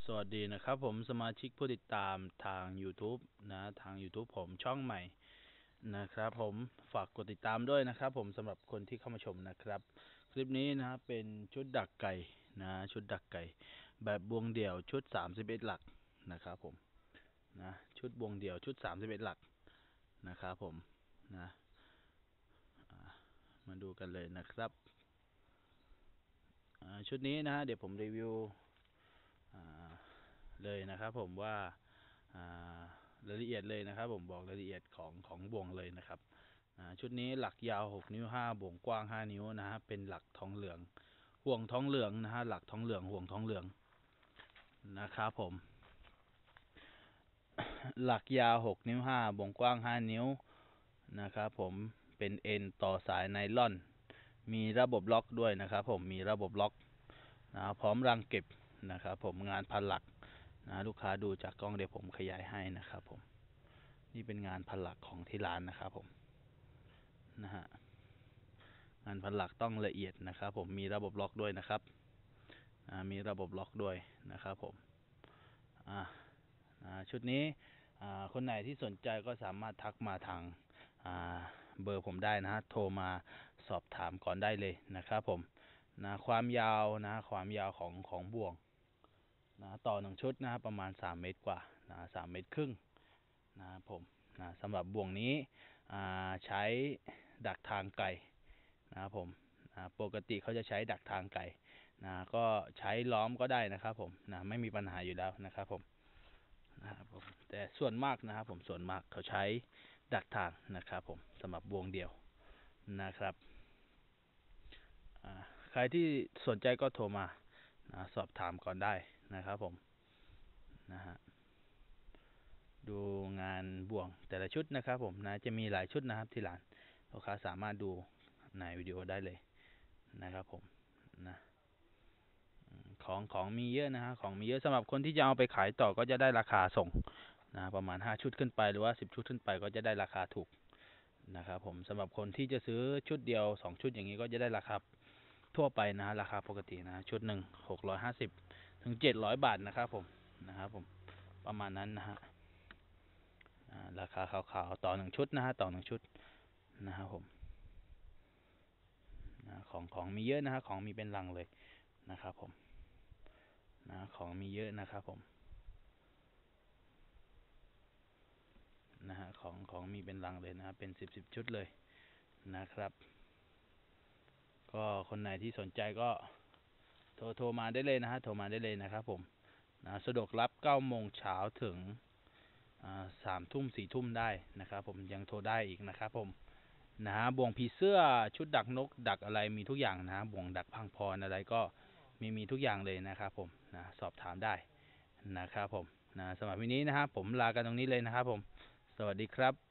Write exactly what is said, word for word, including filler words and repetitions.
สวัสดีนะครับผมสมาชิกผู้ติดตามทาง YouTube นะทาง YouTube ผมช่องใหม่นะครับผมฝากกดติดตามด้วยนะครับผมสำหรับคนที่เข้ามาชมนะครับคลิปนี้นะเป็นชุดดักไก่นะชุดดักไก่แบบบวงเดี่ยวชุดสามสิบเอ็ดหลักนะครับผมนะชุดบวงเดี่ยวชุดสามสิบเอ็ดหลักนะครับผมนะมาดูกันเลยนะครับชุดนี้นะเดี๋ยวผมรีวิวเลยนะครับผมว่ารายละเอียดเลยนะครับผมบอกรายละเอียดของของบ่วงเลยนะครับชุดนี้หลักยาวหกนิ้วห้าบ่วงกว้างห้านิ้วนะฮะเป็นหลักทองเหลืองห่วงทองเหลืองนะฮะหลักทองเหลืองห่วงทองเหลืองนะครับผมหลักยาวหกนิ้วห้าบ่วงกว้างห้านิ้วนะครับผมเป็นเอ็นต่อสายไนล่อนมีระบบล็อกด้วยนะครับผมมีระบบล็อกนะพร้อมรังเก็บนะครับผมงานพันหลักนะลูกค้าดูจากกล้องเดี๋ยวผมขยายให้นะครับผมนี่เป็นงานพันหลักของที่ร้านนะครับผมนะฮะงานพันหลักต้องละเอียดนะครับผมมีระบบล็อกด้วยนะครับมีระบบล็อกด้วยนะครับผมชุดนี้คนไหนที่สนใจก็สามารถทักมาทางเบอร์ผมได้นะฮะโทรมาสอบถามก่อนได้เลยนะครับผมนะความยาวนะความยาวของของบ่วงนะต่อหนึ่งชุดนะประมาณสามเมตรกว่านะสามเมตรครึ่งนะครับผมนะสำหรับบ่วงนี้ใช้ดักทางไก่นะครับผมนะปกติเขาจะใช้ดักทางไก่นะก็ใช้ล้อมก็ได้นะครับผมนะไม่มีปัญหาอยู่แล้วนะครับผมนะครับผมแต่ส่วนมากนะครับผมส่วนมากเขาใช้ดักทางนะครับผมสำหรับบ่วงเดียวนะครับใครที่สนใจก็โทรมานะสอบถามก่อนได้นะครับผมนะฮะดูงานบ่วงแต่ละชุดนะครับผมนะจะมีหลายชุดนะครับที่ร้านลูกค้าสามารถดูในวิดีโอได้เลยนะครับผมนะของของมีเยอะนะฮะของมีเยอะสำหรับคนที่จะเอาไปขายต่อก็จะได้ราคาส่งนะประมาณห้าชุดขึ้นไปหรือว่าสิบชุดขึ้นไปก็จะได้ราคาถูกนะครับผมสำหรับคนที่จะซื้อชุดเดียวสองชุดอย่างนี้ก็จะได้ราคาทั่วไปนะราคาปกตินะชุดหนึ่งหกร้อยห้าสิบถึงเจ็ดร้อยบาทนะครับผมนะครับผมประมาณนั้นนะฮะราคาขาวๆต่อหนึ่งชุดนะฮะต่อหนึ่งชุดนะครับผมของของมีเยอะนะฮะของมีเป็นลังเลยนะครับผมนะของมีเยอะนะครับผมนะฮะของของมีเป็นลังเลยนะเป็นสิบสิบชุดเลยนะครับก็คนไหนที่สนใจก็โทรโทรมาได้เลยนะฮะโทรมาได้เลยนะครับผมนะสะดวกรับเก้าโมงเช้าถึงสามทุ่มสี่ทุ่มได้นะครับผมยังโทรได้อีกนะครับผมนะฮะบ่วงผีเสื้อชุดดักนกดักอะไรมีทุกอย่างนะบ่วงดักพังพรอะไรก็มีมีทุกอย่างเลยนะครับผมนะสอบถามได้นะครับผมนะสำหรับวันนี้นะครับผมลากันตรงนี้เลยนะครับผมสวัสดีครับ